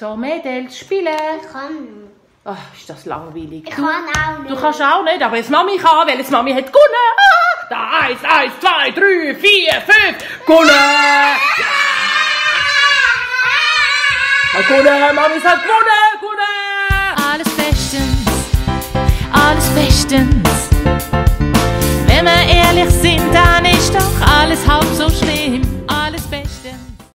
So, Mädels, spielen. Ich kann nicht. Ach, ist das langweilig. Ich kann auch nicht. Du kannst auch nicht, aber jetzt Mami kann, weil jetzt Mami hat gewonnen. Ah, da 1, 2, 3, 4, 5. Gewonnen! Hat gewonnen, Mami hat gewonnen! Alles bestens, alles bestens. Wenn wir ehrlich sind, dann ist doch alles halb so schlimm.